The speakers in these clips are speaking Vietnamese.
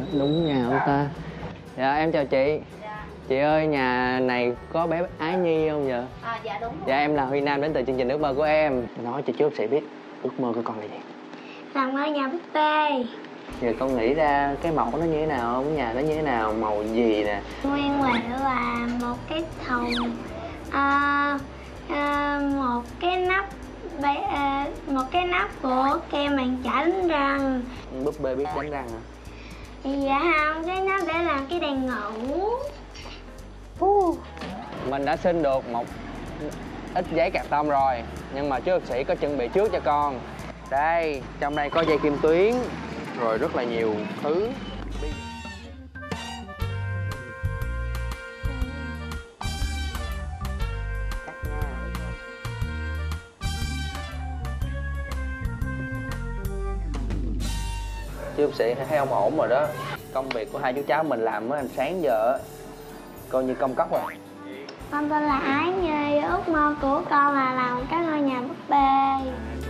Đúng nhà ông ta. Dạ em chào chị. Chị ơi, nhà này có bé Ái Nhi không vậy? Dạ đúng rồi. Dạ em là Huy Nam đến từ chương trình Ước Mơ Của Em. Nói cho chú bác sĩ biết ước mơ của con là gì. Làm ngôi nhà búp bê. Giờ con nghĩ ra cái mẫu nó như thế nào không? Nhà nó như thế nào, màu gì nè? Nguyên liệu là một cái thùng, một cái nắp của kem bàn chải đánh răng. Búp bê biết đánh răng hả? Dạ không, cái nắp để làm cái đèn ngủ. Mình đã xin được một ít giấy cạc tông rồi, nhưng mà chú bác sĩ có chuẩn bị trước cho con. Đây, trong đây có dây kim tuyến, rồi rất là nhiều thứ. Chú bác sĩ thấy ông ổn rồi đó. Công việc của hai chú cháu mình làm mới sáng giờ coi như công cốc rồi. Con tên là Ái Nhi, ước mơ của con là làm cái ngôi nhà búp bê.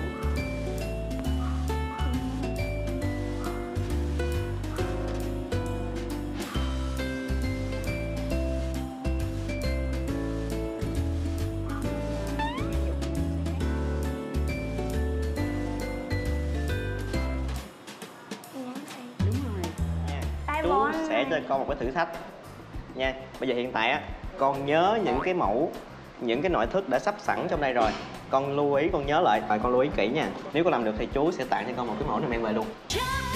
Chú sẽ cho con một cái thử thách nha. Bây giờ hiện tại á, con nhớ những cái mẫu, những cái nội thất đã sắp sẵn trong đây rồi. Con lưu ý, con nhớ lại và con lưu ý kỹ nha. Nếu con làm được thì chú sẽ tặng cho con một cái mẫu này mang về luôn.